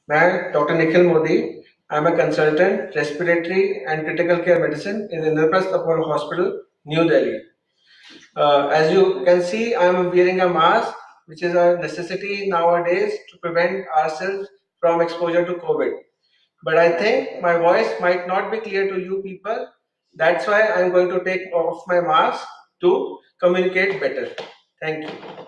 मैं doctor Nikhil Modi. I am a consultant respiratory and critical care medicine in Indraprasth Apollo Hospital, New Delhi. As you can see, I am wearing a mask, which is a necessity nowadays to prevent ourselves from exposure to COVID. But I think my voice might not be clear to you people. That's why I'm going to take off my mask to communicate better. Thank you.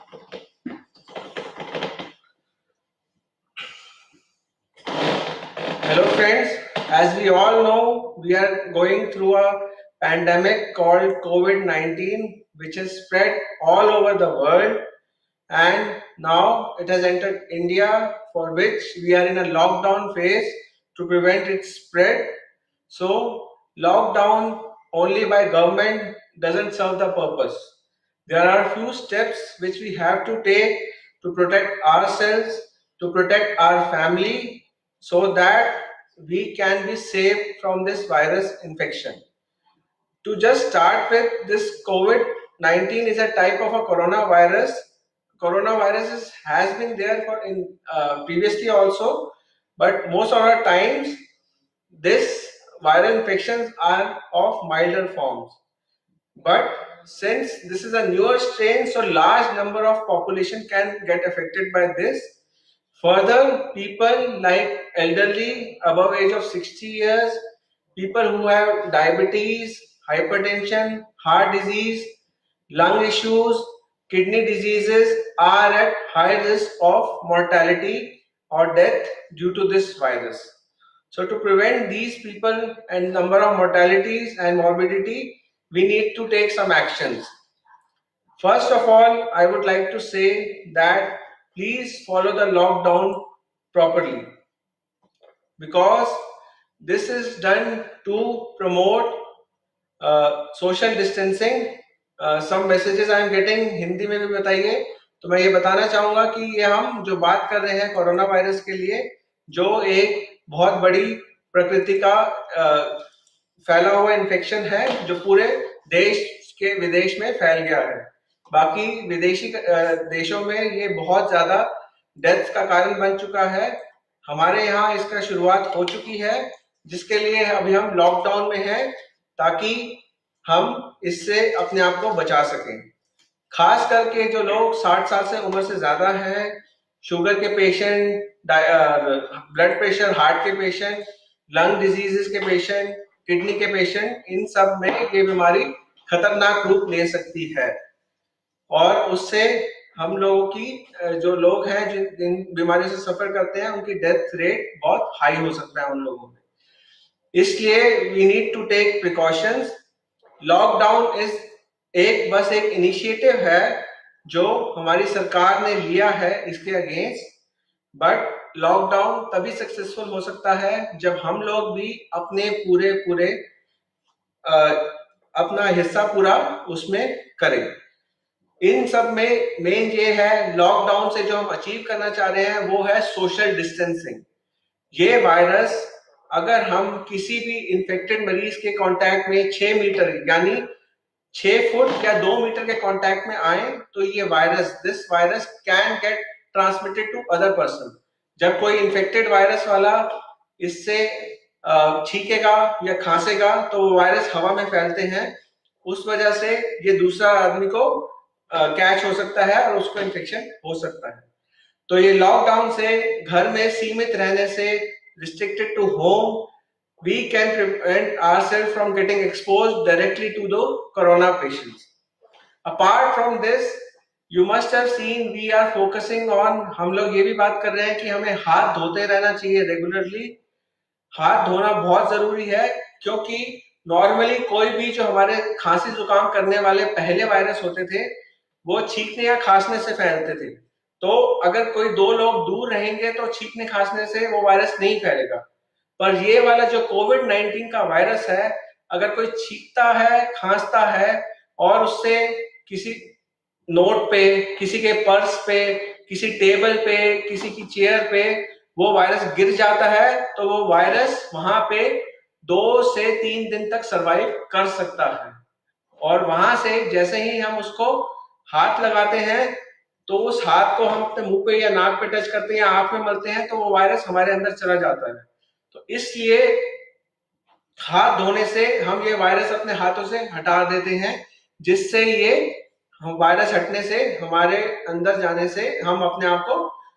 Hello friends, as we all know, we are going through a pandemic called COVID-19, which is spread all over the world, and now it has entered India, for which we are in a lockdown phase to prevent its spread. So lockdown only by government doesn't serve the purpose. There are few steps which we have to take to protect ourselves, to protect our family, so that we can be safe from this virus infection. To just start with, this COVID-19 is a type of a coronavirus. Coronavirus has been there for in previously also, but most of the times this viral infections are of milder forms. But since this is a newer strain, so large number of population can get affected by this. Further, people like elderly above age of 60 years, people who have diabetes, hypertension, heart disease, lung issues, kidney diseases are at high risk of mortality or death due to this virus. So to prevent these people and number of mortalities and morbidity, we need to take some actions. First of all, I would like to say that please follow the lockdown properly, because this is done to promote social distancing. Some messages I am getting, Hindi में भी बताइए. तो मैं ये बताना चाहूंगा कि ये हम जो बात कर रहे हैं कोरोना वायरस के लिए, जो एक बहुत बड़ी प्रकृति का फैला हुआ इन्फेक्शन है, जो पूरे देश के विदेश में फैल गया है. बाकी विदेशी देशों में ये बहुत ज्यादा डेथ का कारण बन चुका है. हमारे यहाँ इसका शुरुआत हो चुकी है, जिसके लिए अभी हम लॉकडाउन में हैं, ताकि हम इससे अपने आप को बचा सकें. खास करके जो लोग 60 साल से उम्र से ज्यादा हैं, शुगर के पेशेंट, ब्लड प्रेशर, हार्ट के पेशेंट, लंग डिजीजेस के पेशेंट, किडनी के पेशेंट, इन सब में ये बीमारी खतरनाक रूप ले सकती है, और उससे हम लोगों की जो लोग हैं जिन बीमारियों से सफर करते हैं, उनकी डेथ रेट बहुत हाई हो सकता है उन लोगों में. इसलिए we need to take precautions. Lockdown बस एक इनिशिएटिव है जो हमारी सरकार ने लिया है इसके अगेंस्ट. बट लॉकडाउन तभी सक्सेसफुल हो सकता है जब हम लोग भी अपने पूरे अपना हिस्सा पूरा उसमें करें. इन सब में मेन ये है, लॉकडाउन से जो हम अचीव करना चाह रहे हैं वो है सोशल डिस्टेंसिंग. ये वायरस अगर हम किसी भी इन्फेक्टेड मरीज के कांटेक्ट में 6 मीटर यानी 6 फुट या 2 मीटर के कांटेक्ट में आए, तो ये this virus can get transmitted to other person. जब कोई इन्फेक्टेड वायरस वाला इससे छींकेगा या खांसेगा, तो वायरस हवा में फैलते हैं. उस वजह से ये दूसरा आदमी को कैच हो सकता है और उसको इन्फेक्शन हो सकता है. तो ये लॉकडाउन से, घर में सीमित रहने से, restricted to home, we can prevent ourselves from getting exposed directly to the corona patients. Apart from this, you must have seen we are focusing on, हम लोग ये भी बात कर रहे हैं कि हमें हाथ धोते रहना चाहिए रेगुलरली. हाथ धोना बहुत जरूरी है, क्योंकि नॉर्मली कोई भी जो हमारे खांसी जुकाम करने वाले पहले वायरस होते थे, वो छींकने या खांसने से फैलते थे. तो अगर कोई दो लोग दूर रहेंगे तो छींकने खांसने से वो वायरस नहीं फैलेगा. पर ये वाला जो कोविड-19 का वायरस है, अगर कोई छींकता है, खांसता है और उससे किसी नोट पे, किसी के पर्स पे, किसी टेबल पे, किसी की चेयर पे वो वायरस गिर जाता है, तो वो वायरस वहां पे 2 से 3 दिन तक सरवाइव कर सकता है. और वहां से जैसे ही हम उसको हाथ लगाते हैं, तो उस हाथ को हम अपने मुंह पे या नाक पे टच करते हैं या आंख में मलते हैं तो वो वायरस हमारे अंदर चला जाता है। तो इसलिए हाथ धोने से हम ये वायरस अपने हाथों से हटा देते हैं, जिससे ये हम वायरस हटने से, हमारे अंदर जाने से हम अपने आप को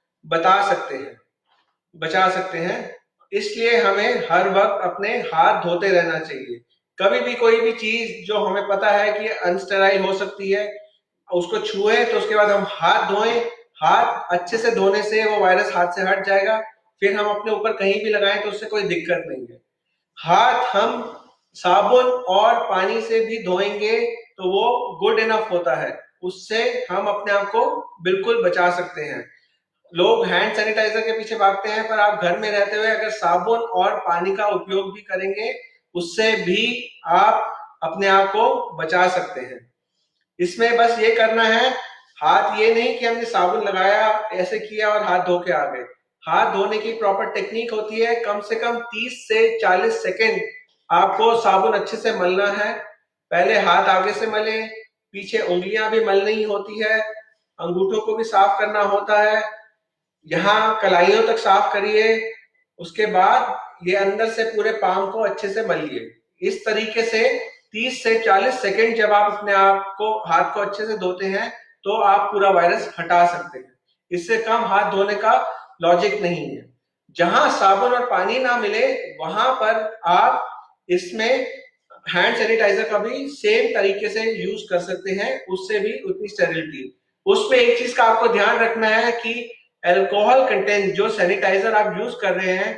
बचा सकते हैं। इसलिए हमें हर वक्त अपने हाथ धोते रहना चाहिए। कभी भी कोई भी चीज जो हमें पता है कि अनस्टेराइल हो सकती है, उसको छुए तो उसके बाद हम हाथ धोएं। हाथ अच्छे से धोने से वो वायरस हाथ से हट जाएगा। फिर हम अपने ऊपर कहीं भी लगाएं तो उससे कोई दिक्कत नहीं है। हाथ हम साबुन और पानी से भी धोएंगे तो वो गुड इनफ होता है, उससे हम अपने आप को बिल्कुल बचा सकते हैं। लोग हैंड सैनिटाइजर के पीछे भागते हैं, पर आप घर में रहते हुए अगर साबुन और पानी का उपयोग भी करेंगे, उससे भी आप अपने आप को बचा सकते हैं। इसमें बस ये करना है, हाथ ये नहीं कि हमने साबुन लगाया, ऐसे किया और हाथ धो के आ गए। हाथ धोने की प्रॉपर टेक्निक होती है। कम से कम 30 से 40 सेकेंड आपको साबुन अच्छे से मलना है। पहले हाथ आगे से मले, पीछे उंगलियां भी मलनी ही होती है, अंगूठों को भी साफ करना होता है, यहाँ कलाइयों तक साफ करिए। उसके बाद ये अंदर से पूरे पाम को अच्छे से मलिए। इस तरीके से 30 से 40 सेकेंड जब आप अपने आप को, हाथ को अच्छे से धोते हैं तो आप पूरा वायरस हटा सकते हैं। इससे कम हाथ धोने का लॉजिक नहीं है। जहां साबुन और पानी ना मिले वहां पर आप इसमें हैंड सैनिटाइजर का भी सेम तरीके से यूज कर सकते हैं, उससे भी उतनी स्टेरिलिटी। उसमें एक चीज का आपको ध्यान रखना है कि अल्कोहल कंटेंट जो सैनिटाइजर आप यूज कर रहे हैं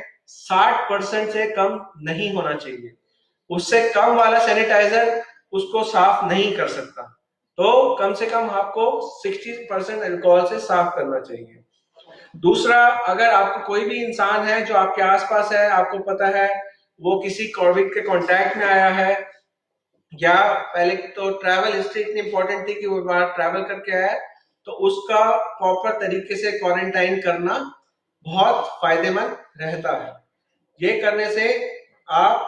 60% से कम नहीं होना चाहिए। उससे कम वाला सैनिटाइजर उसको साफ नहीं कर सकता। तो कम से कम आपको 60% अल्कोहल से साफ करना चाहिए। दूसरा, अगर आपको कोई भी इंसान है जो आपके आसपास है, आपको पता है वो किसी कोविड के कांटेक्ट में आया है, या पहले तो ट्रैवल हिस्ट्री इतनी इंपॉर्टेंट थी कि वो बाहर ट्रैवल करके आया है, तो उसका प्रॉपर तरीके से क्वारंटाइन करना बहुत फायदेमंद रहता है। ये करने से आप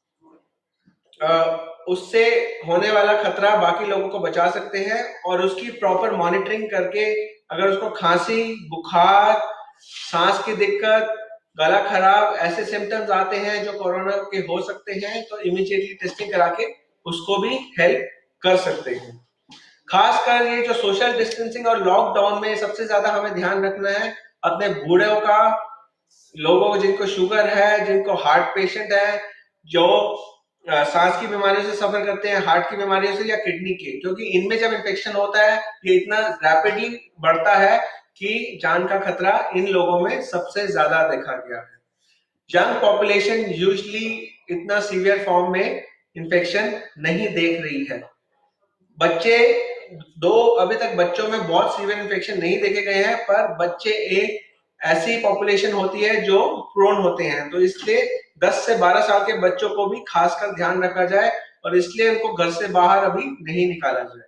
उससे होने वाला खतरा बाकी लोगों को बचा सकते हैं, और उसकी प्रॉपर मॉनिटरिंग करके अगर उसको खांसी, बुखार, सांस की दिक्कत, गला खराब ऐसे सिम्टम्स आते हैं जो कोरोना के हो सकते हैं, तो इमीडिएटली टेस्टिंग करा के उसको भी हेल्प कर सकते हैं। खासकर ये जो सोशल डिस्टेंसिंग और लॉकडाउन में सबसे ज्यादा हमें ध्यान रखना है अपने बूढ़ों का, लोगों को जिनको शुगर है, जिनको हार्ट पेशेंट है, जो सांस की बीमारियों से सफर करते हैं, हार्ट की बीमारियों से या किडनी के, क्योंकि इनमें जब इन्फेक्शन होता है ये इतना रैपिडली बढ़ता है कि जान का खतरा इन लोगों में सबसे ज्यादा देखा गया है। यंग पॉपुलेशन यूजुअली इतना सीवियर फॉर्म में इन्फेक्शन नहीं देख रही है। बच्चे अभी तक बच्चों में बहुत सीवियर इन्फेक्शन नहीं देखे गए हैं, पर बच्चे एक ऐसी पॉपुलेशन होती है जो प्रोन होते हैं, तो इसलिए 10 से 12 साल के बच्चों को भी खासकर ध्यान रखा जाए और इसलिए उनको घर से बाहर अभी नहीं निकाला जाए।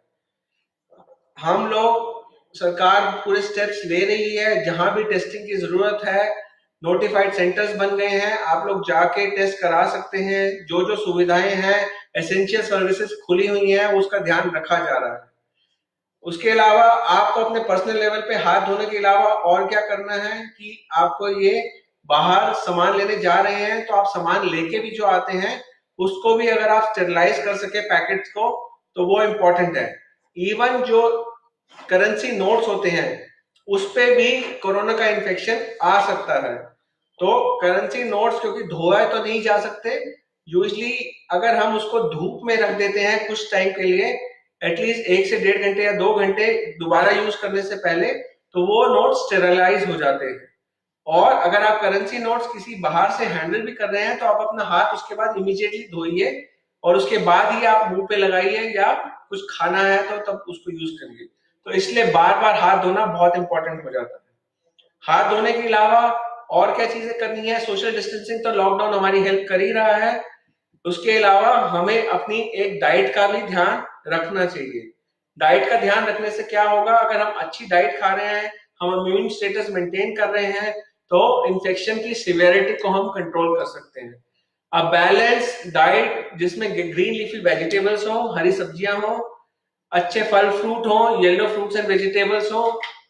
हम लोग, सरकार पूरे स्टेप्स ले रही है, जहां भी टेस्टिंग की जरूरत है नोटिफाइड सेंटर्स बन गए हैं, आप लोग जाके टेस्ट करा सकते हैं। जो जो सुविधाएं हैं, एसेंशियल सर्विसेज खुली हुई हैं, उसका ध्यान रखा जा रहा है। उसके अलावा आपको अपने पर्सनल लेवल पे हाथ धोने के अलावा और क्या करना है कि आपको ये बाहर सामान लेने जा रहे हैं तो आप सामान लेके भी जो आते हैं उसको भी अगर आप स्टेरिलाइज कर सके पैकेट्स को, तो वो इम्पोर्टेंट है। इवन जो करेंसी नोट्स होते हैं उस पे भी कोरोना का इन्फेक्शन आ सकता है। तो करेंसी नोट्स क्योंकि धोए तो नहीं जा सकते, यूजली अगर हम उसको धूप में रख देते हैं कुछ टाइम के लिए, एटलीस्ट 1 से 1.5 घंटे या 2 घंटे दोबारा यूज करने से पहले, तो वो नोट्स स्टेरलाइज हो जाते हैं। और अगर आप करेंसी नोट्स किसी बाहर से हैंडल भी कर रहे हैं तो आप अपना हाथ उसके बाद इमीडिएटली धोइए और उसके बाद ही आप मुंह पे लगाइए, या कुछ खाना है तो तब उसको यूज करिए। तो इसलिए बार बार हाथ धोना बहुत इंपॉर्टेंट हो जाता है। हाथ धोने के अलावा और क्या चीजें करनी है, सोशल डिस्टेंसिंग तो लॉकडाउन हमारी हेल्प कर ही रहा है, उसके अलावा हमें अपनी एक डाइट का भी ध्यान रखना चाहिए। डाइट का ध्यान रखने से क्या होगा, अगर हम अच्छी डाइट खा रहे हैं, हम इम्यून स्टेटस मेंटेन कर रहे हैं, तो इन्फेक्शन की सिवियरिटी को हम कंट्रोल कर सकते हैं। अ बैलेंस डाइट जिसमें ग्रीन लीफी वेजिटेबल्स हो, हरी सब्जियां हो, अच्छे फल फ्रूट हो, येलो फ्रूट्स एंड वेजिटेबल्स हो,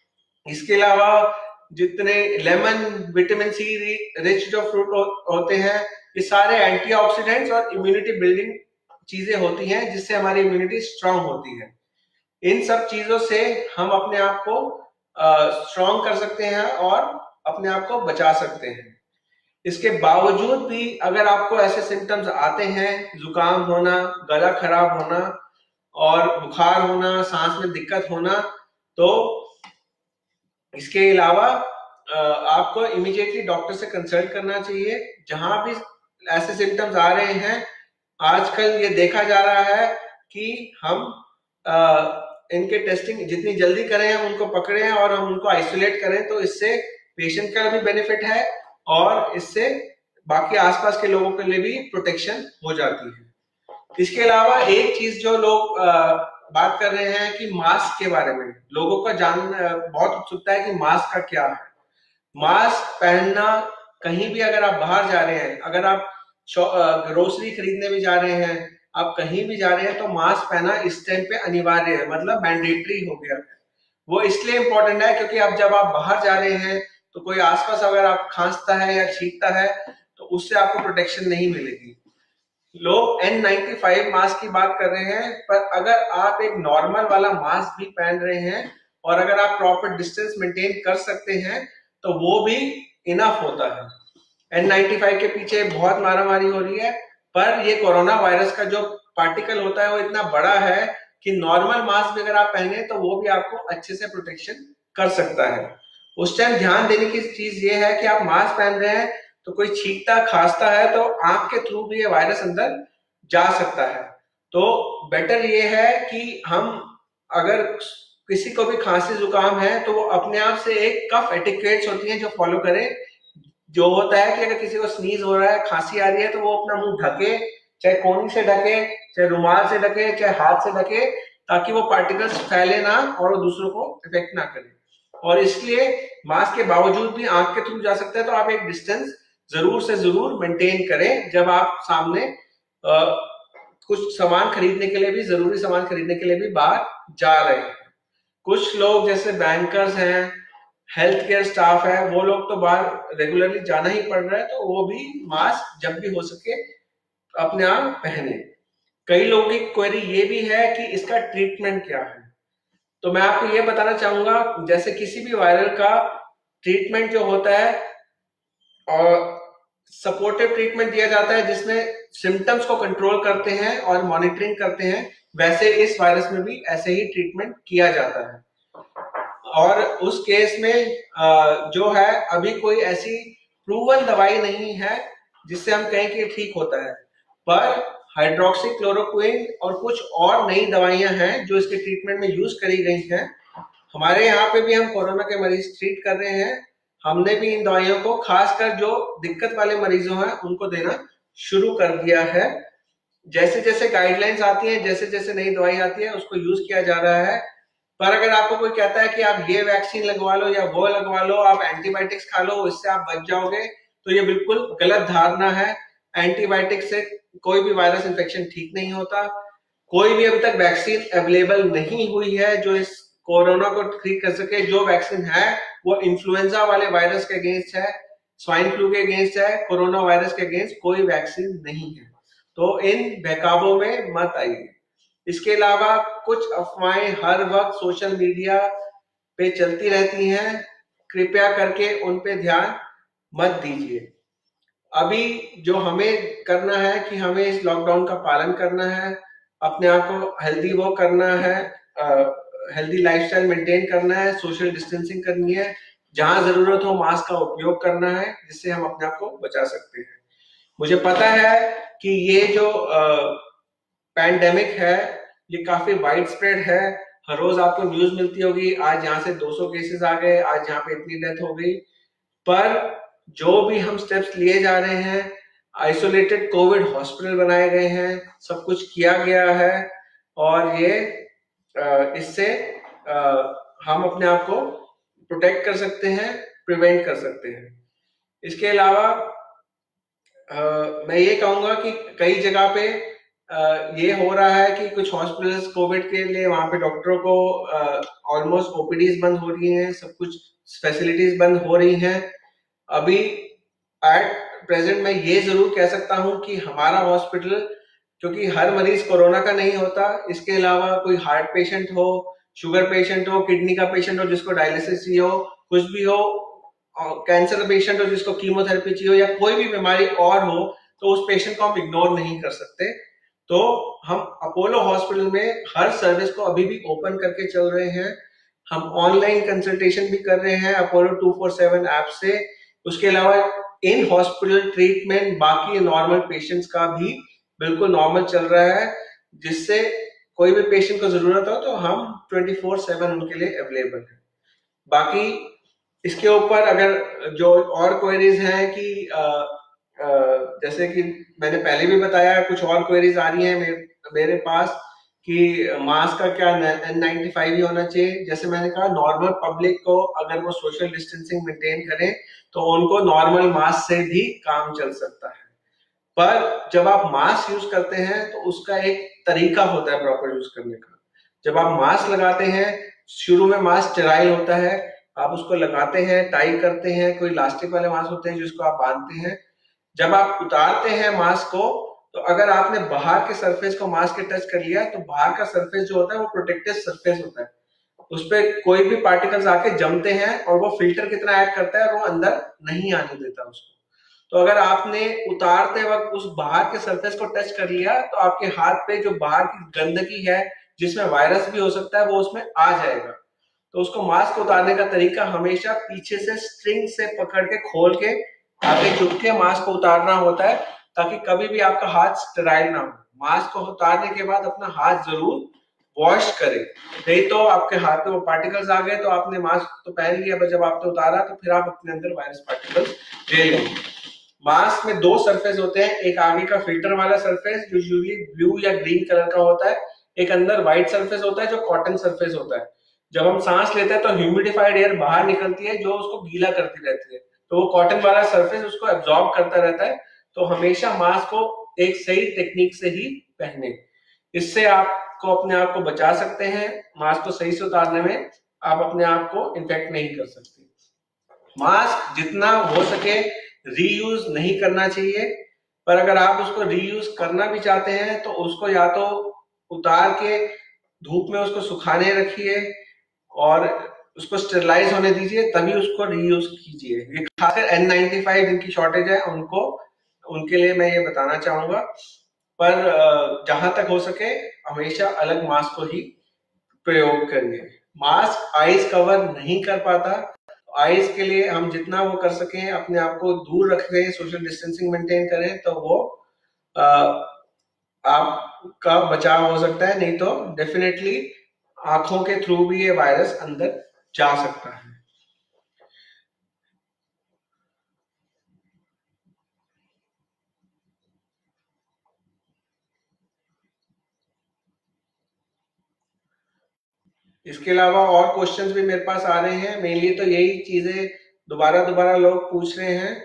इसके अलावा जितने लेमन, विटामिन सी रिच जो फ्रूट होते हैं, ये सारे एंटीऑक्सीडेंट्स और इम्यूनिटी बिल्डिंग चीजें होती हैं, जिससे हमारी इम्यूनिटी स्ट्रांग होती है। इन सब चीजों से हम अपने आप को स्ट्रांग कर सकते हैं और अपने आप को बचा सकते हैं। इसके बावजूद भी अगर आपको ऐसे सिम्टम्स आते हैं, जुकाम होना, गला खराब होना और बुखार होना, सांस में दिक्कत होना, तो इसके अलावा आपको इमीडिएटली डॉक्टर से कंसल्ट करना चाहिए। जहां भी ऐसे सिम्टम्स आ रहे हैं, आजकल ये देखा जा रहा है कि हम इनके टेस्टिंग जितनी जल्दी करें, हम उनको पकड़ें और हम उनको आइसोलेट करें, तो इससे पेशेंट का भी बेनिफिट है और इससे बाकी आसपास के लोगों के लिए भी प्रोटेक्शन हो जाती है। इसके अलावा एक चीज जो लोग बात कर रहे हैं कि मास्क के बारे में, लोगों का बहुत उत्सुकता है कि मास्क का क्या है। मास्क पहनना, कहीं भी अगर आप बाहर जा रहे हैं, अगर आप ग्रोसरी खरीदने भी जा रहे हैं, आप कहीं भी जा रहे हैं, तो मास्क पहना इस टाइम पे अनिवार्य है, मतलब मैंडेटरी हो गया। वो इसलिए इंपॉर्टेंट है क्योंकि अब जब आप बाहर जा रहे हैं तो कोई आसपास अगर आप खांसता है या छींकता है तो उससे आपको प्रोटेक्शन नहीं मिलेगी। लोग N95 मास्क की बात कर रहे हैं, पर अगर आप एक नॉर्मल वाला मास्क भी पहन रहे हैं और अगर आप प्रॉपर डिस्टेंस मेंटेन कर सकते हैं तो वो भी इनफ होता है। N95 के पीछे बहुत मारामारी हो रही है, पर ये कोरोना वायरस का जो पार्टिकल होता है वो इतना बड़ा है कि नॉर्मल मास्क भी अगर आप पहने तो वो भी आपको अच्छे से प्रोटेक्शन कर सकता है। उस टाइम ध्यान देने की चीज ये है कि आप मास्क पहन रहे हैं तो कोई छींकता खांसता है तो आंख के थ्रू भी ये वायरस अंदर जा सकता है। तो बेटर ये है कि हम, अगर किसी को भी खांसी जुकाम है तो वो अपने आप से एक कफ एटिकेट्स होती हैं जो फॉलो करें। जो होता है कि अगर किसी को स्नीज हो रहा है, खांसी आ रही है, तो वो अपना मुंह ढके, चाहे कोनी से ढके, चाहे रुमाल से ढके, चाहे हाथ से ढके, ताकि वो पार्टिकल्स फैले ना और वो दूसरों को इफेक्ट ना करे। और इसलिए मास्क के बावजूद भी आंख के थ्रू जा सकता है, तो आप एक डिस्टेंस जरूर से जरूर मेंटेन करें जब आप सामने कुछ सामान खरीदने के लिए भी, जरूरी सामान खरीदने के लिए भी बाहर जा रहे हैं। कुछ लोग जैसे बैंकर्स हैं, हेल्थ केयर स्टाफ है, वो लोग तो बाहर रेगुलरली जाना ही पड़ रहा है, तो वो भी मास्क जब भी हो सके अपने आप पहने। कई लोगों की क्वेरी ये भी है कि इसका ट्रीटमेंट क्या है। तो मैं आपको ये बताना चाहूंगा, जैसे किसी भी वायरल का ट्रीटमेंट जो होता है और सपोर्टिव ट्रीटमेंट दिया जाता है जिसमें सिम्टम्स को कंट्रोल करते हैं और मॉनिटरिंग करते हैं, वैसे इस वायरस में भी ऐसे ही ट्रीटमेंट किया जाता है। और उस केस में जो है, अभी कोई ऐसी प्रूवन दवाई नहीं है जिससे हम कहें कि ठीक होता है, पर हाइड्रोक्सी क्लोरोक्विन और कुछ और नई दवाइयां हैं जो इसके ट्रीटमेंट में यूज करी गई हैं। हमारे यहाँ पे भी हम कोरोना के मरीज ट्रीट कर रहे हैं। हमने भी इन दवाइयों को खासकर जो दिक्कत वाले मरीजों हैं उनको देना शुरू कर दिया है। जैसे जैसे गाइडलाइंस आती हैं, जैसे जैसे नई दवाई आती है, उसको यूज किया जा रहा है। पर अगर आपको कोई कहता है कि आप ये वैक्सीन लगवा लो या वो लगवा लो, आप एंटीबायोटिक्स खा लो, इससे आप बच जाओगे, तो ये बिल्कुल गलत धारणा है। एंटीबायोटिक से कोई भी वायरस इन्फेक्शन ठीक नहीं होता। कोई भी अभी तक वैक्सीन अवेलेबल नहीं हुई है जो इस कोरोना को ठीक कर सके। जो वैक्सीन है वो इन्फ्लुएंजा वाले वायरस के अगेंस्ट है, स्वाइन फ्लू के अगेंस्ट है, कोरोना वायरस के अगेंस्ट कोई वैक्सीन नहीं है। तो इन बहकावों में मत आइए। इसके अलावा कुछ अफवाहें हर वक्त सोशल मीडिया पे चलती रहती हैं, कृपया करके उन पे ध्यान मत दीजिए। अभी जो हमें करना है कि हमें इस लॉकडाउन का पालन करना है, अपने आप को हेल्दी वो करना है, हेल्दी लाइफस्टाइल मेंटेन करना है, सोशल डिस्टेंसिंग करनी है, जहां जरूरत हो मास्क का उपयोग करना है, जिससे हम अपने आप को बचा सकते हैं। मुझे पता है कि ये जो पैंडेमिक है ये काफी वाइड स्प्रेड है। हर रोज आपको न्यूज मिलती होगी, आज यहाँ से 200 केसेस आ गए, आज यहाँ पे इतनी डेथ हो गई। पर जो भी हम स्टेप्स लिए जा रहे हैं, आइसोलेटेड कोविड हॉस्पिटल बनाए गए हैं, सब कुछ किया गया है और ये इससे हम अपने आप को प्रोटेक्ट कर सकते हैं, प्रिवेंट कर सकते हैं। इसके अलावा मैं ये कहूंगा कि कई जगह पे ये हो रहा है कि कुछ हॉस्पिटल्स कोविड के लिए वहां पे डॉक्टरों को ऑलमोस्ट ओपीडीज बंद हो रही हैं, सब कुछ फैसिलिटीज बंद हो रही हैं। अभी एट प्रेजेंट मैं ये जरूर कह सकता हूं कि हमारा हॉस्पिटल, क्योंकि हर मरीज कोरोना का नहीं होता, इसके अलावा कोई हार्ट पेशेंट हो, शुगर पेशेंट हो, किडनी का पेशेंट हो जिसको डायलिसिस चाहिए हो, कुछ भी हो, कैंसर पेशेंट हो जिसको कीमोथेरेपी चाहिए हो, या कोई भी बीमारी और हो, तो उस पेशेंट को हम इग्नोर नहीं कर सकते। तो हम अपोलो हॉस्पिटल में हर सर्विस को अभी भी ओपन करके चल रहे हैं। हम ऑनलाइन कंसल्टेशन भी कर रहे हैं अपोलो 247 ऐप से। उसके अलावा इन हॉस्पिटल ट्रीटमेंट बाकी नॉर्मल पेशेंट्स का भी बिल्कुल नॉर्मल चल रहा है, जिससे कोई भी पेशेंट को जरूरत हो तो हम 24/7 उनके लिए अवेलेबल है। बाकी इसके ऊपर अगर जो और क्वेरीज हैं कि जैसे कि मैंने पहले भी बताया, कुछ और क्वेरीज आ रही हैं मेरे पास कि मास्क का क्या N95 ही होना चाहिए। जैसे मैंने कहा, नॉर्मल पब्लिक को अगर वो सोशल डिस्टेंसिंग मेंटेन करें तो उनको नॉर्मल मास्क से भी काम चल सकता है। पर जब आप मास्क यूज करते हैं तो उसका एक तरीका होता है प्रॉपर यूज करने का। जब आप मास्क लगाते हैं, शुरू में मास्क स्टेराइल होता है, आप उसको लगाते हैं, टाई करते हैं, कोई इलास्टिक वाले मास्क होते हैं जिसको आप बांधते हैं। जब आप उतारते हैं मास्क को, तो अगर आपने बाहर के सरफेस को मास्क के टच कर लिया तो बाहर का सरफेस जो होता है वो प्रोटेक्टिव सरफेस होता है, उस पर कोई भी पार्टिकल्स आके जमते हैं और वो फिल्टर कितना एक्ट करता है, वो अंदर नहीं आने देता उसको। तो अगर आपने उतारते वक्त उस बाहर के सरफेस को टच कर लिया तो आपके हाथ पे जो बाहर की गंदगी है, जिसमें वायरस भी हो सकता है, वो उसमें आ जाएगा। तो उसको मास्क उतारने का तरीका हमेशा पीछे से स्ट्रिंग से पकड़ के खोल के आगे झुक के मास्क को उतारना होता है, ताकि कभी भी आपका हाथ स्टेराइल ना हो। मास्क को उतारने के बाद अपना हाथ जरूर वॉश करें, नहीं तो आपके हाथ पे वो पार्टिकल्स आ गए तो आपने मास्क तो पहन लिया, पर जब आपने उतारा तो फिर आप अपने अंदर वायरस पार्टिकल्स ले लेंगे। मास्क में दो सरफेस होते हैं, एक आगे का फिल्टर वाला सरफेस जो यूजुअली ब्लू या ग्रीन कलर का होता है, एक अंदर व्हाइट सरफेस होता है जो कॉटन सरफेस होता है। जब हम सांस लेते हैं तो ह्यूमिडिफाइड एयर बाहर निकलती है जो उसको गीला करती रहती है, तो वो कॉटन वाला सरफेस उसको एब्जॉर्ब करता रहता है। तो हमेशा मास्क को एक सही टेक्निक से ही पहने, इससे आपको अपने आप को बचा सकते हैं। मास्क को सही से उतारने में आप अपने आप को इन्फेक्ट नहीं कर सकते। मास्क जितना हो सके रीयूज नहीं करना चाहिए, पर अगर आप उसको रीयूज करना भी चाहते हैं तो उसको या तो उतार के धूप में उसको सुखाने रखिए और उसको स्टेरलाइज होने दीजिए, तभी उसको रीयूज कीजिए। ये खासकर N95 जिनकी शॉर्टेज है उनको, उनके लिए मैं ये बताना चाहूंगा। पर जहां तक हो सके हमेशा अलग मास्क को ही प्रयोग करिए। मास्क आईज कवर नहीं कर पाता, आईज के लिए हम जितना वो कर सकें अपने आप को दूर रखें, सोशल डिस्टेंसिंग मेंटेन करें, तो वो आपका बचाव हो सकता है। नहीं तो डेफिनेटली आंखों के थ्रू भी ये वायरस अंदर जा सकता है। इसके अलावा और क्वेश्चंस भी मेरे पास आ रहे हैं, मेनली तो यही चीजें दोबारा दोबारा लोग पूछ रहे हैं।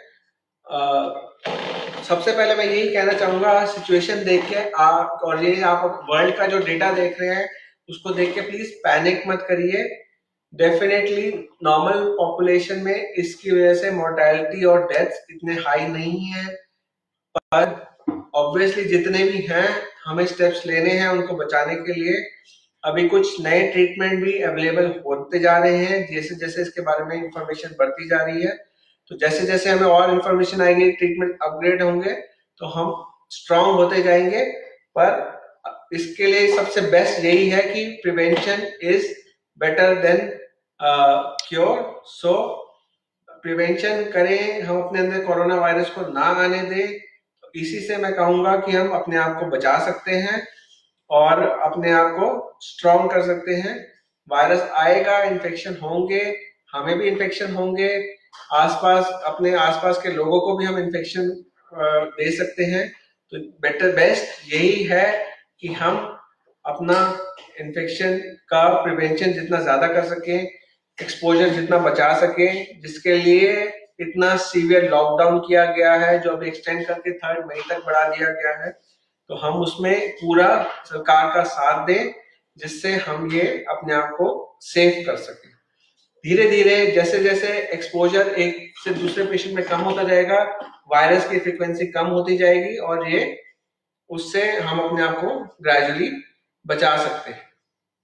सबसे पहले मैं यही कहना चाहूंगा, सिचुएशन देख के आप, और ये आप वर्ल्ड का जो डेटा देख रहे हैं उसको देख के प्लीज पैनिक मत करिए। डेफिनेटली नॉर्मल पॉपुलेशन में इसकी वजह से मोर्टेलिटी और डेथ्स इतने हाई नहीं है, पर ऑब्वियसली जितने भी हैं हमें स्टेप्स लेने हैं उनको बचाने के लिए। अभी कुछ नए ट्रीटमेंट भी अवेलेबल होते जा रहे हैं, जैसे जैसे इसके बारे में इंफॉर्मेशन बढ़ती जा रही है, तो जैसे जैसे हमें और इंफॉर्मेशन आएगी, ट्रीटमेंट अपग्रेड होंगे, तो हम स्ट्रांग होते जाएंगे। पर इसके लिए सबसे बेस्ट यही है कि prevention is better than cure. So prevention करें, हम अपने अंदर कोरोना वायरस को ना आने दें। तो इसी से मैं कहूंगा कि हम अपने आप को बचा सकते हैं और अपने आप को स्ट्रॉन्ग कर सकते हैं। वायरस आएगा, इन्फेक्शन होंगे, हमें भी इन्फेक्शन होंगे, आसपास अपने आसपास के लोगों को भी हम इन्फेक्शन दे सकते हैं। तो बेटर बेस्ट यही है कि हम अपना इन्फेक्शन का प्रिवेंशन जितना ज्यादा कर सकें, एक्सपोजर जितना बचा सकें, जिसके लिए इतना सीवियर लॉकडाउन किया गया है जो अभी एक्सटेंड करके 3 मई तक बढ़ा दिया गया है। तो हम उसमें पूरा सरकार का साथ दें, जिससे हम ये अपने आप को सेफ कर सकें। धीरे धीरे जैसे जैसे एक्सपोजर एक से दूसरे पेशेंट में कम होता जाएगा, वायरस की फ्रीक्वेंसी कम होती जाएगी और ये उससे हम अपने आप को ग्रेजुअली बचा सकते हैं।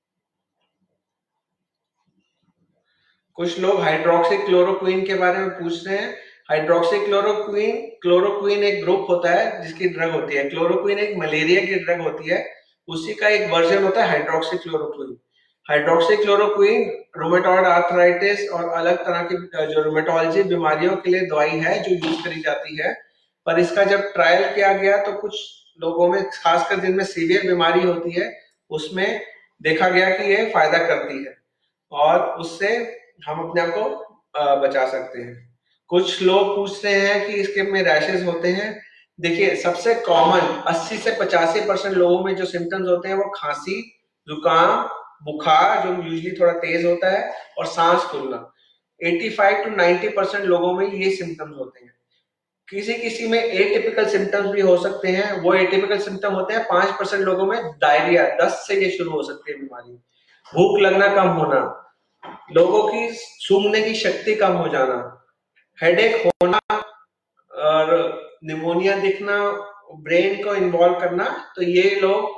कुछ लोग हाइड्रोक्सी क्लोरोक्वीन के बारे में पूछ रहे हैं। हाइड्रोक्सी क्लोरोक्वीन एक ग्रुप होता है जिसकी ड्रग होती है। क्लोरोक्वीन एक मलेरिया की ड्रग होती है, उसी का एक वर्जन होता है hydroxychloroquine. Hydroxychloroquine rheumatoid arthritis और अलग तरह की जो रोमेटोलॉजी बीमारियों के लिए दवाई है जो यूज करी जाती है। पर इसका जब ट्रायल किया गया तो कुछ लोगों में, खासकर जिनमें सीवियर बीमारी होती है, उसमें देखा गया कि ये फायदा करती है और उससे हम अपने आप को बचा सकते हैं। कुछ लोग पूछ रहे हैं कि इसके में रैशेस होते हैं। देखिए, सबसे कॉमन 80 से 85% लोगों में जो सिम्टम्स होते हैं वो खांसी, जुकाम, बुखार जो यूजुअली थोड़ा तेज होता है, और सांस फूलना। 85 to 90% लोगों में ये सिम्टम्स होते हैं। किसी किसी में एटिपिकल सिम्टम्स भी हो सकते हैं। वो एटिपिकल सिम्टम होते हैं 5% लोगों में डायरिया, दस्त से ये शुरू हो सकती है बीमारी। भूख लगना कम होना, लोगों की सूंघने की शक्ति कम हो जाना, हेडेक होना और निमोनिया दिखना, ब्रेन को इन्वॉल्व करना। तो ये लोग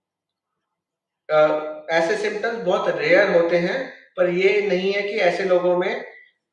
ऐसे सिम्टम्स बहुत रेयर होते हैं, पर ये नहीं है कि ऐसे लोगों में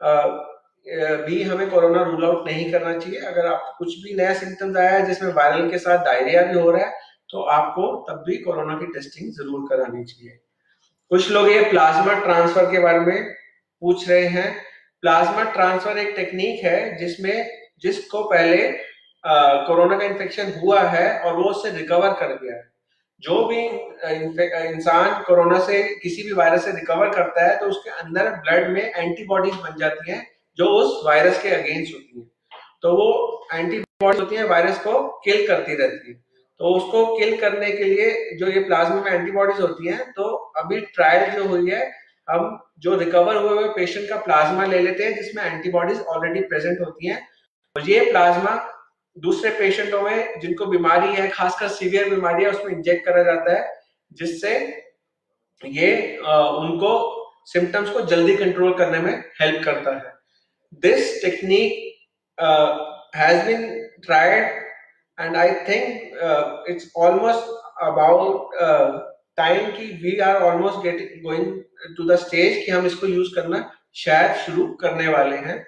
भी हमें कोरोना रूल आउट नहीं करना चाहिए। अगर आप कुछ भी नया सिम्टम्स आया है जिसमें वायरल के साथ डायरिया भी हो रहा है, तो आपको तब भी कोरोना की टेस्टिंग जरूर करानी चाहिए। कुछ लोग ये प्लाज्मा ट्रांसफर के बारे में पूछ रहे हैं। प्लाज्मा ट्रांसफर एक टेक्निक है जिसमें जिसको पहले कोरोना का इन्फेक्शन हुआ है और वो उससे रिकवर कर गया है। जो भी इंसान कोरोना से, किसी भी वायरस से रिकवर करता है, तो उसके अंदर ब्लड में एंटीबॉडीज बन जाती हैं जो उस वायरस के अगेंस्ट होती हैं। तो वो एंटीबॉडीज होती हैं, वायरस को किल करती रहती है। तो उसको किल करने के लिए जो ये प्लाज्मा में एंटीबॉडीज होती हैं, तो अभी ट्रायल जो हुई है, हम जो रिकवर हुए पेशेंट का प्लाज्मा ले लेते हैं जिसमें एंटीबॉडीज ऑलरेडी प्रेजेंट होती हैं, और ये प्लाज्मा दूसरे पेशेंटों में जिनको बीमारी है, खासकर सीवियर बीमारी है, उसमें इंजेक्ट करा जाता है, जिससे ये उनको सिम्टम्स को जल्दी कंट्रोल करने में हेल्प करता है। This technique has been tried and I think it's almost about time कि we are almost going to the stage कि हम इसको यूज करना शायद शुरू करने वाले हैं।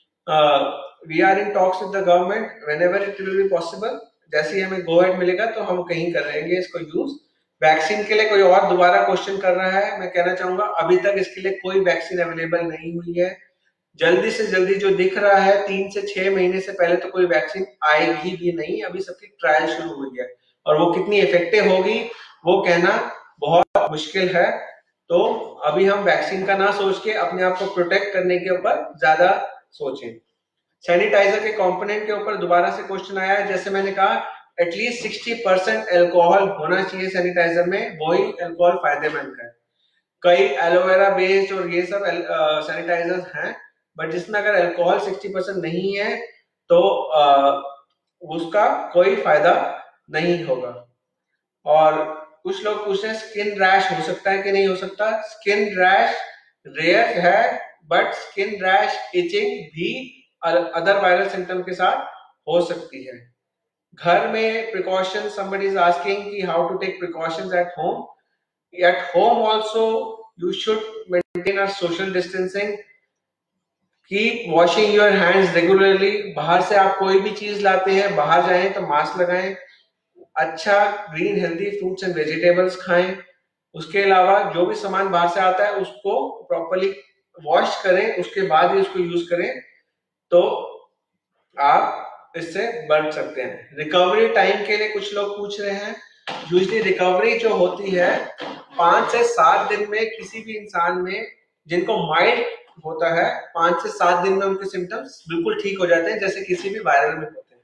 We are in talks with the government whenever it will be possible। जैसे ही हमें गो अहेड मिलेगा तो हम कहीं करेंगे इसको यूज। वैक्सीन के लिए कोई और दोबारा क्वेश्चन कर रहा है, मैं कहना चाहूंगा अभी तक इसके लिए कोई वैक्सीन अवेलेबल नहीं हुई है। जल्दी से जल्दी जो दिख रहा है 3 से 6 महीने से पहले तो कोई वैक्सीन आएगी भी नहीं। अभी सबकी ट्रायल शुरू हुई है और वो कितनी इफेक्टिव होगी वो कहना बहुत मुश्किल है। तो अभी हम वैक्सीन का ना सोच के अपने आप को प्रोटेक्ट करने के ऊपर ज्यादा सोचें। सैनिटाइजर के कंपोनेंट के ऊपर दोबारा से क्वेश्चन आया है। जैसे मैंने कहा, एटलीस्ट 60% एल्कोहल होना चाहिए सैनिटाइजर में, वही एल्कोहल फायदेमंद है। कई एलोवेरा बेस्ड और ये सब सैनिटाइजर्स हैं, बट जिसमें अगर अल्कोहल 60% नहीं है तो उसका कोई फायदा नहीं होगा। और कुछ लोग पूछ रहे हैं स्किन रैश हो सकता है कि नहीं हो सकता। स्किन रैश रेयर है, बट स्किन रैश इचिंग भी अदर वायरल सिम्टम के साथ हो सकती है। घर में प्रिकॉशन, somebody is asking कि how to take precautions at home। At home also you should maintain a social distancing। Keep washing your hands regularly। बाहर से आप कोई भी चीज लाते हैं, बाहर जाएं तो मास्क लगाएं। अच्छा green healthy fruits and vegetables खाएं। उसके अलावा जो भी सामान बाहर से आता है उसको प्रॉपर्ली वॉश करें, उसके बाद ही उसको यूज करें, तो आप इससे बच सकते हैं। रिकवरी टाइम के लिए कुछ लोग पूछ रहे हैं। यूजली रिकवरी जो होती है 5 से 7 दिन में, किसी भी इंसान में जिनको माइल्ड होता है 5 से 7 दिन में उनके सिम्टम्स बिल्कुल ठीक हो जाते हैं, जैसे किसी भी वायरल में होते हैं।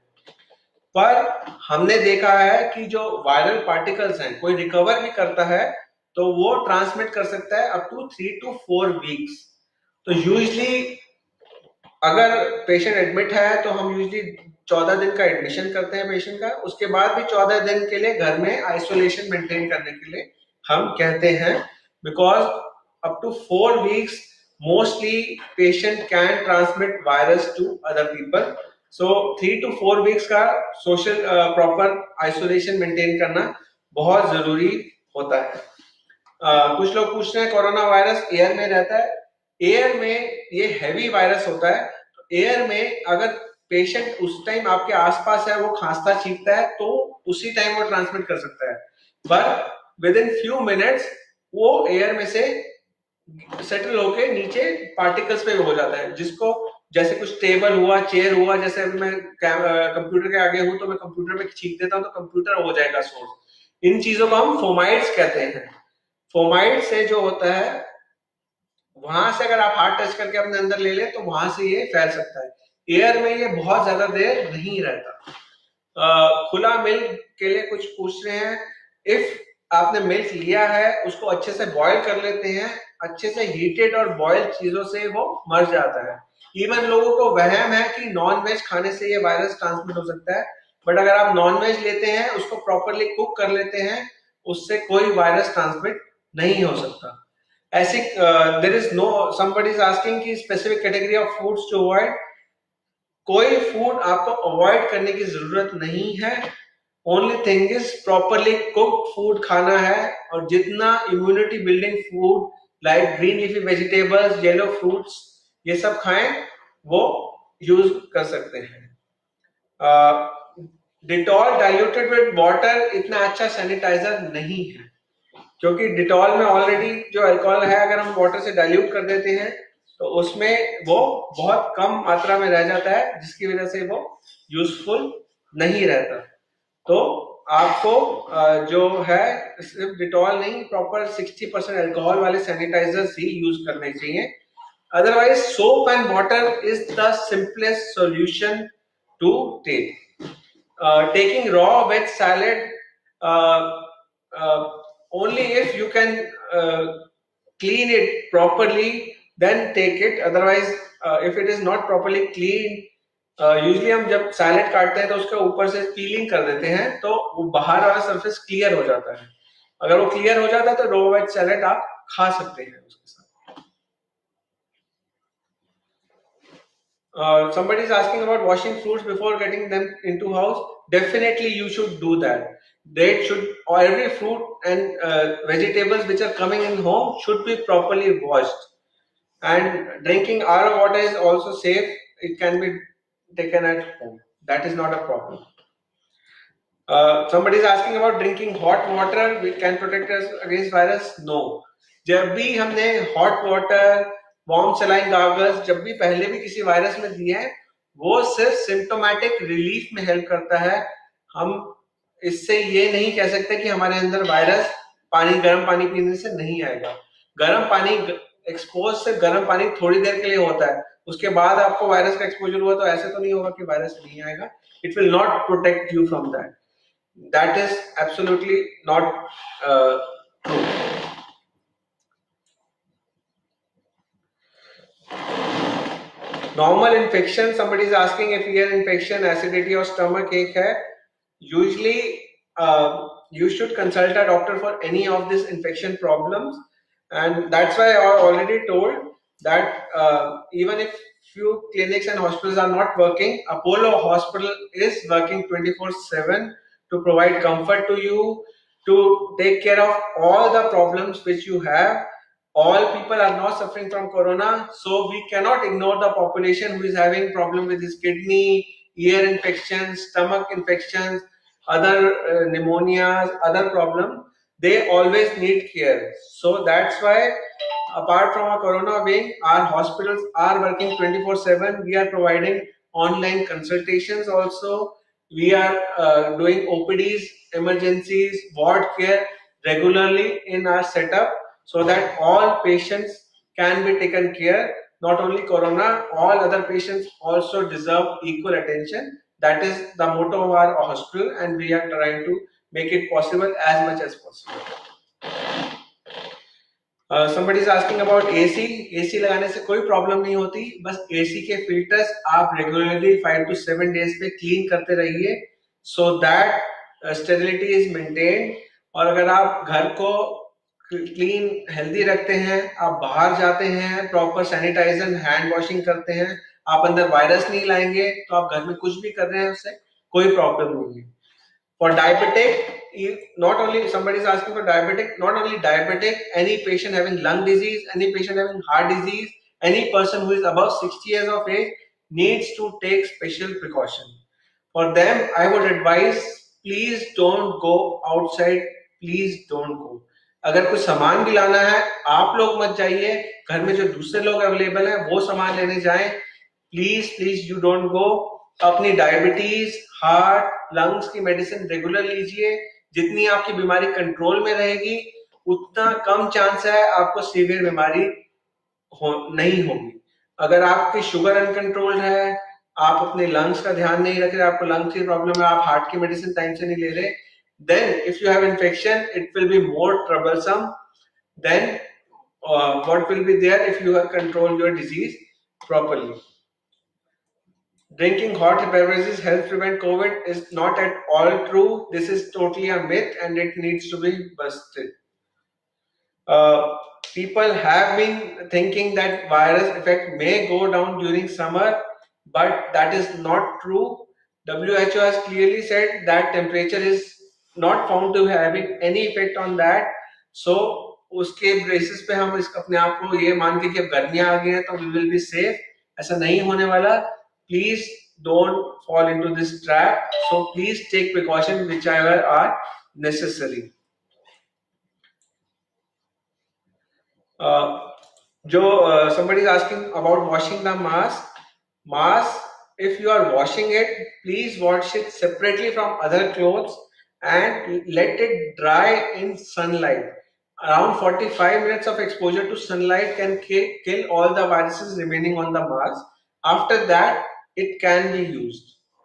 पर हमने देखा है कि जो वायरल पार्टिकल्स हैं, कोई रिकवर भी करता है तो वो ट्रांसमिट कर सकता है अप टू 3 to 4 वीक्स। तो यूजली अगर पेशेंट एडमिट है तो हम यूजली 14 दिन का एडमिशन करते हैं पेशेंट का, उसके बाद भी 14 दिन के लिए घर में आइसोलेशन मेंटेन करने के लिए हम कहते हैं, because up to 4 weeks mostly patient can transmit virus to other people. So 3 to 4 weeks का सोशल प्रॉपर आइसोलेशन मेंटेन करना बहुत जरूरी होता है। कुछ लोग पूछ रहे हैं कोरोना वायरस एयर में रहता है। एयर में ये हैवी वायरस होता है, तो एयर में अगर पेशेंट उस टाइम आपके आसपास है, वो खांसता छींकता है, तो उसी टाइम वो ट्रांसमिट कर सकता है, but within few minutes वो एयर में से सेटल होके नीचे पार्टिकल्स पे हो जाता है, जिसको जैसे कुछ टेबल हुआ, चेयर हुआ, जैसे अभी मैं कंप्यूटर के आगे हूं तो मैं कंप्यूटर में छींक देता हूं तो कंप्यूटर हो जाएगा सोर्स। इन चीजों को हम फोमाइड्स कहते हैं। फोमाइड से जो होता है, वहां से अगर आप हाथ टच करके अपने अंदर ले ले तो वहां से ये फैल सकता है। एयर में ये बहुत ज्यादा देर नहीं रहता। खुला मिल्क के लिए कुछ पूछ रहे हैं। इफ आपने मिल्क लिया है, उसको अच्छे से बॉईल कर लेते हैं, अच्छे से हीटेड और बॉइल्ड चीजों से वो मर जाता है। इवन लोगों को वहम है कि नॉन वेज खाने से ये वायरस ट्रांसमिट हो सकता है, बट अगर आप नॉन वेज लेते हैं, उसको प्रॉपरली कुक कर लेते हैं, उससे कोई वायरस ट्रांसमिट नहीं हो सकता। ऐसी there is no, somebody is asking कि specific category of foods to avoid. कोई फूड आपको अवॉइड करने की जरूरत नहीं है। Only thing is properly cook food खाना है, और जितना immunity building food like green leafy vegetables, yellow fruits, ये सब खाएं, वो यूज कर सकते हैं। डिटॉल डाइल्यूटेड विद वाटर इतना अच्छा सैनिटाइजर नहीं है, क्योंकि डिटॉल में ऑलरेडी जो अल्कोहल है, अगर हम वाटर से डाइल्यूट कर देते हैं तो उसमें वो बहुत कम मात्रा में रह जाता है, जिसकी वजह से वो यूजफुल नहीं रहता। तो आपको जो है सिर्फ डिटॉल नहीं, प्रॉपर 60% अल्कोहल वाले सैनिटाइजर्स ही यूज करने चाहिए। Otherwise soap and water is the simplest solution to take. Taking raw veg salad only if you can clean it properly, then take it. Otherwise if it is not properly cleaned, यूजली हम जब salad काटते हैं तो उसके ऊपर से piling कर देते हैं, तो वो बाहर वाला सरफेस क्लियर हो जाता है। अगर वो क्लियर हो जाता है तो रॉ वेज सैलेड आप खा सकते हैं उसके साथ। Somebody is asking about washing fruits before getting them into house. Definitely you should do that. They should, or every fruit and vegetables which are coming in home should be properly washed. And drinking RO water is also safe. It can be taken at home. That is not a problem. Somebody is asking about drinking hot water, which can protect us against virus. No. जब भी हमने hot water, warm saline gargles जब भी पहले भी किसी virus में दिए हैं, वो सिर्फ सिम्टोमेटिक रिलीफ में हेल्प करता है। हम इससे ये नहीं कह सकते कि हमारे अंदर वायरस गर्म पानी पीने से नहीं आएगा। गर्म पानी एक्सपोज से गर्म पानी थोड़ी देर के लिए होता है, उसके बाद आपको वायरस का एक्सपोजर हुआ तो ऐसे तो नहीं होगा कि वायरस नहीं आएगा। It will not protect you from that. That is absolutely not true. Normal infection, somebody is asking if ear infection, acidity or stomach ache hai. Usually you should consult a doctor for any of these infection problems, and that's why I already told that even if few clinics and hospitals are not working, Apollo Hospital is working 24/7 to provide comfort to you, to take care of all the problems which you have. All people are not suffering from corona, so we cannot ignore the population who is having problem with his kidney, ear infections, stomach infections, other pneumonias, other problems. They always need care. So that's why, apart from our corona wing, our hospitals are working 24/7. We are providing online consultations also. We are doing OPDs, emergencies, ward care regularly in our setup, so that all patients can be taken care. Not only corona, all other patients also deserve equal attention. That is the motto of our hospital, and we are trying to make it possible as much as possible. somebody is asking about AC. AC लगाने से कोई problem नहीं होती, बस AC के filters आप regularly 5 to 7 days पे clean करते रहिए, so that sterility is maintained. और अगर आप घर को क्लीन हेल्दी रखते हैं, आप बाहर जाते हैं, प्रॉपर सैनिटाइजर हैंड वॉशिंग करते हैं, आप अंदर वायरस नहीं लाएंगे, तो आप घर में कुछ भी कर रहे हैं उससे कोई प्रॉब्लम नहीं है। For diabetic, not only somebody is asking for diabetic, not only diabetic, any patient having lung disease, any patient having heart disease, any person who is above 60 years of age needs to take special precaution. For them, I would advise, please don't go outside, please don't go. अगर कुछ सामान भी लाना है, आप लोग मत जाइए, घर में जो दूसरे लोग अवेलेबल हैं वो सामान लेने जाएं, प्लीज यू डोंट गो। अपनी डायबिटीज, हार्ट, लंग्स की मेडिसिन रेगुलर लीजिए। जितनी आपकी बीमारी कंट्रोल में रहेगी उतना कम चांस है आपको सीवियर बीमारी नहीं होगी। अगर आपकी शुगर अनकंट्रोल्ड है, आप अपने लंग्स का ध्यान नहीं रख रहे, आपको लंग्स की प्रॉब्लम है, आप हार्ट की मेडिसिन टाइम से नहीं ले रहे, then if you have infection it will be more troublesome than what will be there if you have controlled your disease properly. Drinking hot beverages helps prevent COVID is not at all true. This is totally a myth and it needs to be busted. People have been thinking that virus effect may go down during summer, but that is not true. WHO has clearly said that temperature is not found to having any effect on that. So उसके basis पे हम अपने आप को ये मान के कि अब गर्मियां आ गई हैं तो we will be safe, ऐसा नहीं होने वाला। Please don't fall into this trap. So please take precautions whichever are necessary. Somebody is asking about washing the mask. If you are washing it, please wash it separately from other clothes and let it dry in sunlight. Around 45 minutes of exposure to sunlight can kill all the viruses remaining on the mask. After that, it can be used.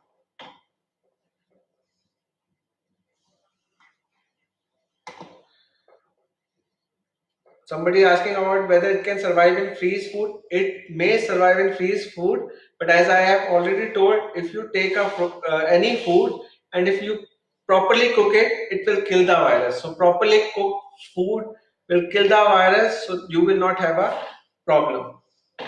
Somebody asking about whether it can survive in freeze food. It may survive in freeze food, but as I have already told, if you take any food and if you properly cook it, it will kill the virus. So properly cooked food will kill the virus, so you will not have a problem.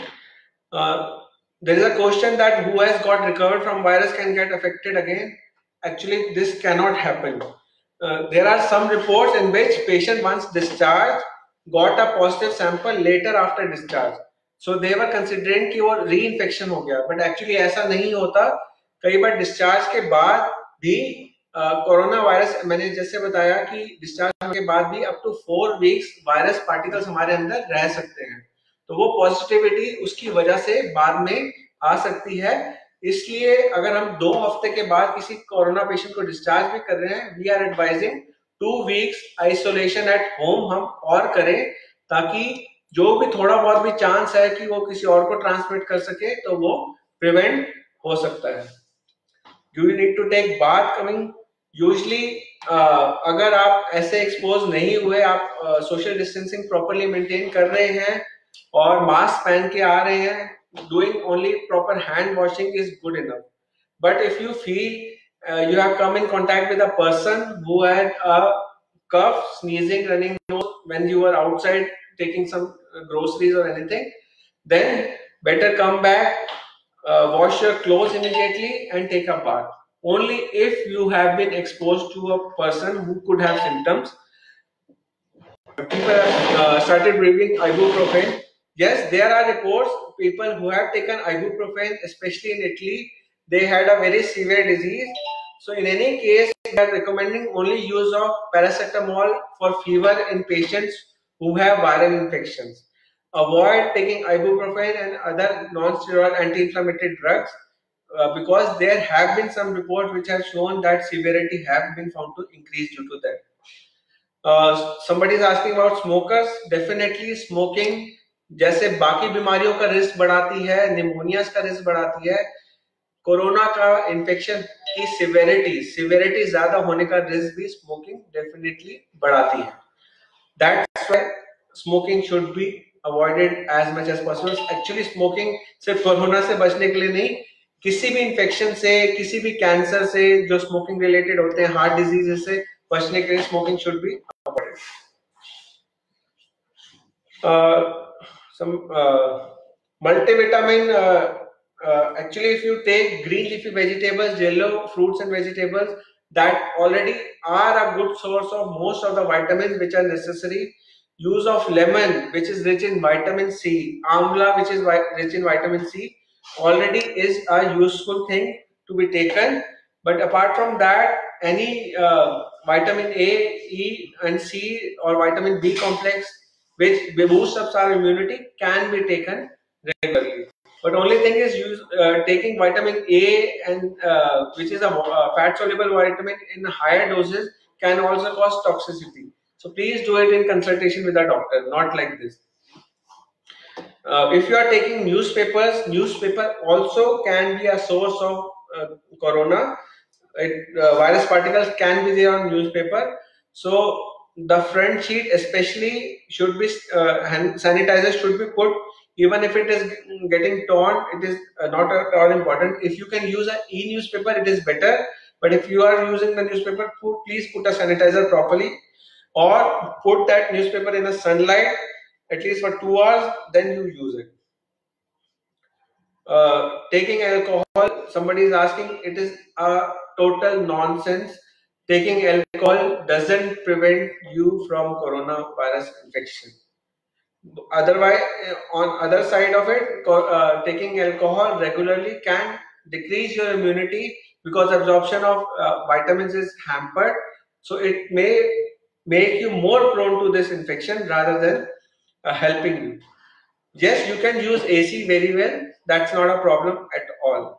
There is a question that who has got recovered from virus can get affected again. Actually, this cannot happen. There are some reports in which patient once discharged got a positive sample later after discharge. So they were considering कि वो reinfection हो गया, but actually ऐसा नहीं होता। कई बार discharge के बाद भी कोरोना वायरस, मैंने जैसे बताया कि discharge के बाद भी up to 4 weeks virus particles हमारे अंदर रह सकते हैं, तो वो पॉजिटिविटी उसकी वजह से बाद में आ सकती है। इसलिए अगर हम 2 हफ्ते के बाद किसी कोरोना पेशेंट को डिस्चार्ज भी कर रहे हैं, we are advising 2 weeks isolation at home हम और करें, ताकि जो भी थोड़ा बहुत भी चांस है कि वो किसी और को ट्रांसमिट कर सके तो वो प्रिवेंट हो सकता है। Do you need to take bath coming? Usually अगर आप ऐसे एक्सपोज नहीं हुए, आप सोशल डिस्टेंसिंग प्रॉपरली मेंटेन कर रहे हैं और मास्क पहन के आ रहे हैं, doing only proper hand washing is good enough. But if you feel you have come in contact with a person who had a cough, sneezing, running nose when you were outside taking some groceries or anything, then better come back, wash your clothes immediately and take a bath. Only if you have been exposed to a person who could have symptoms. People have started bringing ibuprofen. Yes, there are reports, people who have taken ibuprofen, especially in Italy, they had a very severe disease. So in any case, we are recommending only use of paracetamol for fever in patients who have viral infections. Avoid taking ibuprofen and other non-steroid anti-inflammatory drugs because there have been some reports which have shown that severity have been found to increase due to that. Somebody is asking about smokers. Definitely smoking जैसे बाकी बीमारियों का risk बढ़ाती है, pneumonia का risk बढ़ाती है, corona का इन्फेक्शन की सिवियरिटी ज्यादा होने का रिस्क भी स्मोकिंग डेफिनेटली बढ़ाती है। That's why smoking should be avoided as much as possible. Actually smoking सिर्फ कोरोना से बचने के लिए नहीं, किसी भी इन्फेक्शन से, किसी भी कैंसर से जो स्मोकिंग रिलेटेड होते हैं, हार्ट डिजीजेस से बचने के लिए smoking should be avoided. Some multivitamin, actually if you take green leafy vegetables, yellow fruits and vegetables, that already are a good source of most of the vitamins which are necessary. Use of lemon, which is rich in vitamin C, amla, which is rich in vitamin C, already is a useful thing to be taken. But apart from that, any vitamin A, E and C or vitamin B complex which boosts up our immunity can be taken regularly. But only thing is taking vitamin A and which is a fat soluble vitamin in higher doses can also cause toxicity. So please do it in consultation with a doctor, not like this. If you are taking newspapers, newspaper also can be a source of corona. Virus particles can be there on newspaper. So the front sheet especially should be hand sanitizer should be put. Even if it is getting torn, it is not at all important. If you can use an e-newspaper, it is better. But if you are using the newspaper, please put a sanitizer properly, or put that newspaper in a sunlight at least for 2 hours, then you use it. Taking alcohol, somebody is asking, it is a total nonsense. Taking alcohol doesn't prevent you from coronavirus infection. Otherwise, on other side of it, taking alcohol regularly can decrease your immunity because absorption of vitamins is hampered. So it may make you more prone to this infection rather than helping you. Yes, you can use AC very well. That's not a problem at all.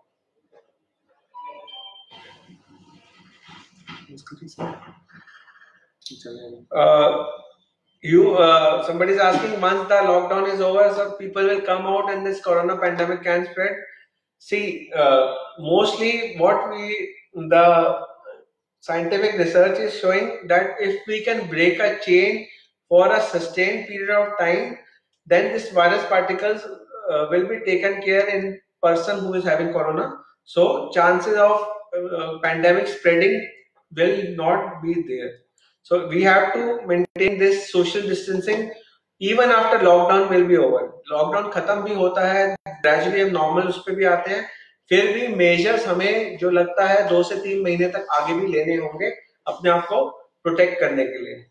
Somebody is asking, once the lockdown is over, so people will come out and this corona pandemic can spread. See, mostly what the scientific research is showing that if we can break a chain for a sustained period of time, then this virus particles will be taken care in person who is having corona. So chances of pandemic spreading will not be there. So we have to maintain this social distancing even after lockdown will be over. Lockdown खत्म भी होता है, gradually हम normal उस पे भी आते हैं, फिर भी measures हमें जो लगता है 2 से 3 महीने तक आगे भी लेने होंगे अपने आप को protect करने के लिए.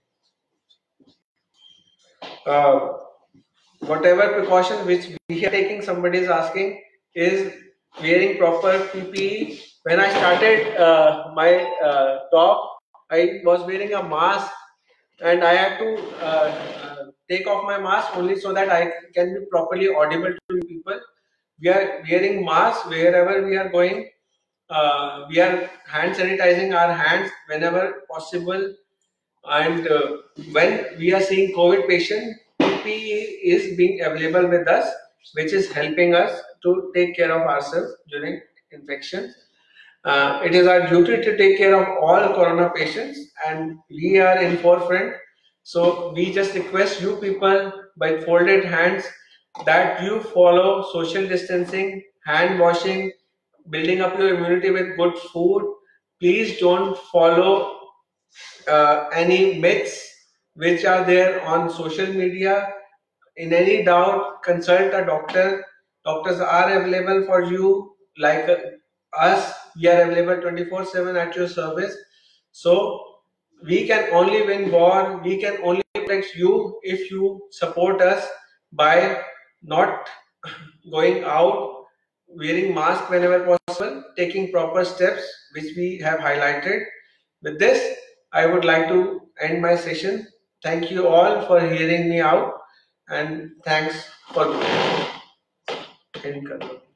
Whatever precaution which we are taking, somebody is asking, is wearing proper PPE. When I started my talk, I was wearing a mask and I had to take off my mask only so that I can be properly audible to people. We are wearing masks wherever we are going. We are hand sanitizing our hands whenever possible. And when we are seeing COVID patient, PPE is being available with us, which is helping us to take care of ourselves during infection. It is our duty to take care of all corona patients, and we are in forefront. So we just request you people by folded hands that you follow social distancing, hand washing, building up your immunity with good food. Please don't follow any myths which are there on social media. In any doubt, consult a doctor. Doctors are available for you, like us. We are available 24/7 at your service. So we can only win war, we can only protect you if you support us by not going out, wearing mask whenever possible, taking proper steps which we have highlighted. With this, I would like to end my session. Thank you all for hearing me out, and thanks for